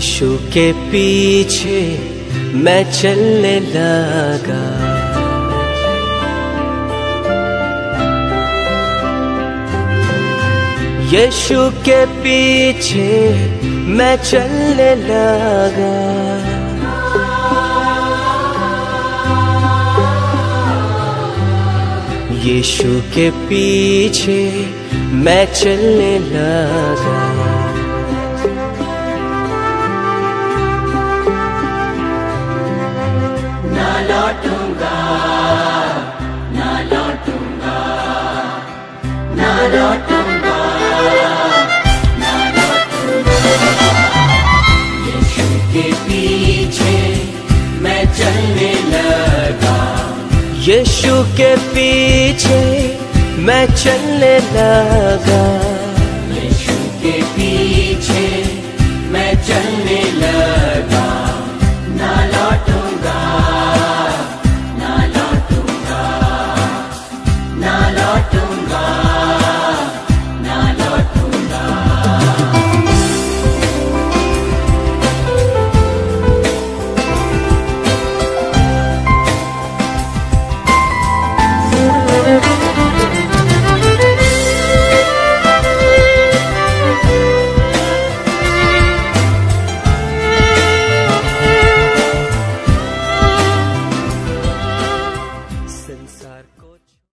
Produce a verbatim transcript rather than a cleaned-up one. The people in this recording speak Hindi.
यीशु के पीछे मैं चलने लगा। यीशु के पीछे मैं चलने लगा। यीशु के पीछे मैं चलने लगा। ना लौटूंगा, ना लौटूंगा, ना लौटूंगा, ना लौटूंगा। यीशु के पीछे मैं चलने लगा। यीशु के पीछे मैं चलने लगा।